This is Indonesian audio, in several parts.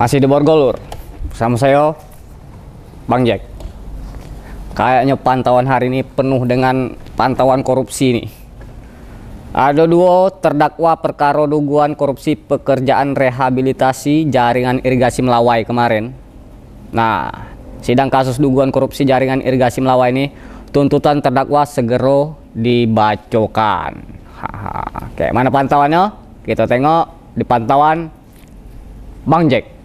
Masih di Borgol, Lur. Bersama saya, Bang Jack. Kayaknya pantauan hari ini penuh dengan pantauan korupsi nih. Ada dua terdakwa perkara dugaan korupsi pekerjaan rehabilitasi jaringan irigasi Melawai kemarin. Nah, sidang kasus dugaan korupsi jaringan irigasi Melawai ini, tuntutan terdakwa segera dibacakan. Kayak mana pantauannya? Kita tengok di pantauan Bang Jack.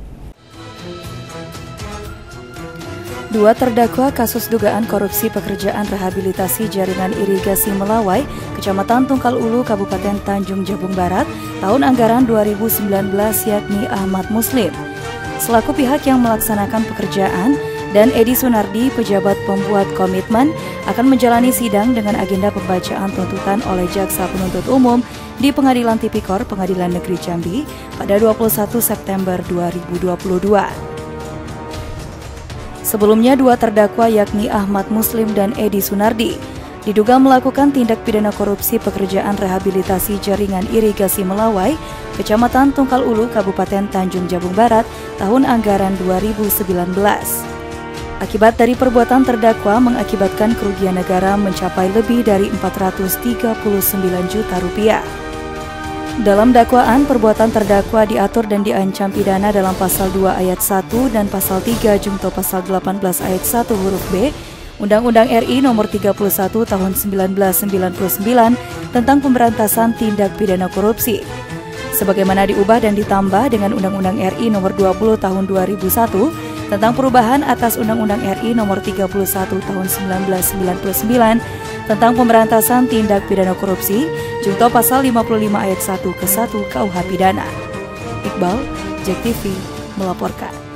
Dua terdakwa kasus dugaan korupsi pekerjaan rehabilitasi jaringan irigasi Melawai, Kecamatan Tungkal Ulu, Kabupaten Tanjung Jabung Barat, tahun anggaran 2019 yakni Ahmad Muslim, selaku pihak yang melaksanakan pekerjaan, dan Edi Sunardi, pejabat pembuat komitmen, akan menjalani sidang dengan agenda pembacaan tuntutan oleh Jaksa Penuntut Umum di Pengadilan Tipikor Pengadilan Negeri Jambi pada 21 September 2022. Sebelumnya, dua terdakwa yakni Ahmad Muslim dan Edi Sunardi diduga melakukan tindak pidana korupsi pekerjaan rehabilitasi jaringan irigasi Melawai, Kecamatan Tungkal Ulu, Kabupaten Tanjung Jabung Barat, tahun anggaran 2019. Akibat dari perbuatan terdakwa mengakibatkan kerugian negara mencapai lebih dari 439 juta rupiah. Dalam dakwaan, perbuatan terdakwa diatur dan diancam pidana dalam pasal 2 ayat 1 dan pasal 3 jungto pasal 18 ayat 1 huruf B Undang-Undang RI nomor 31 tahun 1999 tentang pemberantasan tindak pidana korupsi, sebagaimana diubah dan ditambah dengan Undang-Undang RI nomor 20 tahun 2001 tentang perubahan atas Undang-Undang RI nomor 31 tahun 1999 tentang pemberantasan tindak pidana korupsi, jungto pasal 55 ayat 1 ke 1 KUH Pidana. Iqbal, Jack TV, melaporkan.